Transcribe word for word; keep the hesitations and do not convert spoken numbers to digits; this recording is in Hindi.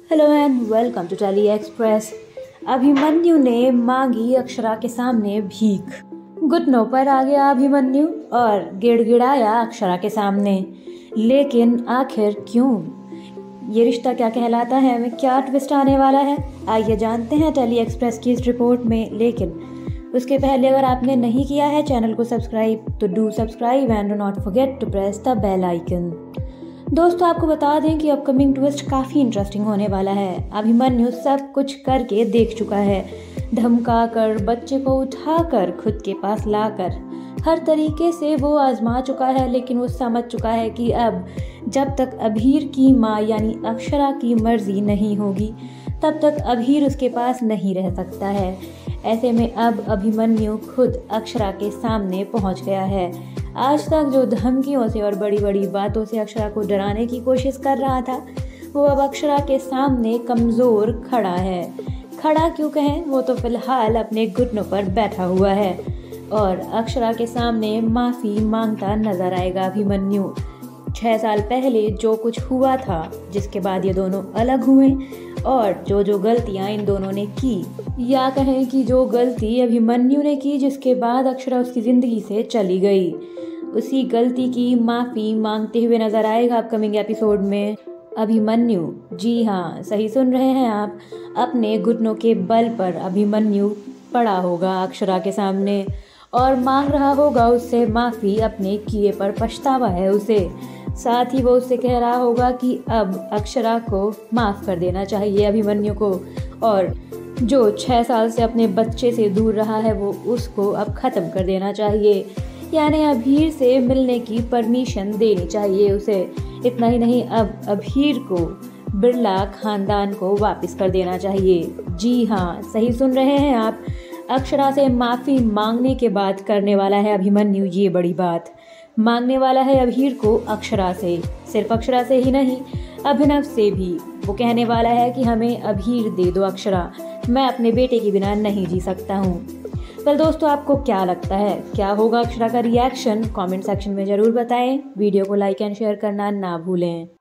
Hello and welcome to tele express. Abhimanyu ने मांगी अक्षरा के सामने भीख। घुटनों पर आ गया अभिमन्यु और गिड़गिड़ाया अक्षरा के सामने। लेकिन आखिर क्यों? ये रिश्ता क्या कहलाता है, में क्या ट्विस्ट आने वाला है, आइए जानते हैं टेली एक्सप्रेस की इस रिपोर्ट में। लेकिन उसके पहले अगर आपने नहीं किया है चैनल को सब्सक्राइब तो do subscribe and do not forget to press the bell icon. दोस्तों, आपको बता दें कि अपकमिंग ट्विस्ट काफ़ी इंटरेस्टिंग होने वाला है। अभिमन्यु सब कुछ करके देख चुका है, धमका कर, बच्चे को उठाकर, खुद के पास लाकर, हर तरीके से वो आजमा चुका है। लेकिन वो समझ चुका है कि अब जब तक अभीर की माँ यानी अक्षरा की मर्जी नहीं होगी तब तक अभीर उसके पास नहीं रह सकता है। ऐसे में अब अभिमन्यु खुद अक्षरा के सामने पहुंच गया है। आज तक जो धमकियों से और बड़ी बड़ी बातों से अक्षरा को डराने की कोशिश कर रहा था, वो अब अक्षरा के सामने कमज़ोर खड़ा है। खड़ा क्यों कहें, वो तो फिलहाल अपने घुटनों पर बैठा हुआ है और अक्षरा के सामने माफ़ी मांगता नजर आएगा अभिमन्यु। छः साल पहले जो कुछ हुआ था, जिसके बाद ये दोनों अलग हुए और जो जो गलतियाँ इन दोनों ने की, या कहें कि जो गलती अभिमन्यु ने की जिसके बाद अक्षरा उसकी ज़िंदगी से चली गई, उसी गलती की माफ़ी मांगते हुए नजर आएगा अपकमिंग एपिसोड में अभिमन्यु। जी हाँ, सही सुन रहे हैं आप, अपने घुटनों के बल पर अभिमन्यु पड़ा होगा अक्षरा के सामने और मांग रहा होगा उससे माफ़ी। अपने किए पर पछतावा है उसे। साथ ही वो उससे कह रहा होगा कि अब अक्षरा को माफ़ कर देना चाहिए अभिमन्यु को, और जो छः साल से अपने बच्चे से दूर रहा है वो उसको अब ख़त्म कर देना चाहिए, यानी अभीर से मिलने की परमिशन देनी चाहिए उसे। इतना ही नहीं, अब अभीर को बिरला खानदान को वापस कर देना चाहिए। जी हाँ, सही सुन रहे हैं आप, अक्षरा से माफ़ी मांगने के बाद करने वाला है अभिमन्यु ये बड़ी बात। मांगने वाला है अभीर को अक्षरा से, सिर्फ अक्षरा से ही नहीं, अभिनव से भी। वो कहने वाला है कि हमें अभीर दे दो अक्षरा, मैं अपने बेटे के बिना नहीं जी सकता हूँ। कल दोस्तों, आपको क्या लगता है, क्या होगा अक्षरा का रिएक्शन? कमेंट सेक्शन में ज़रूर बताएं। वीडियो को लाइक एंड शेयर करना ना भूलें।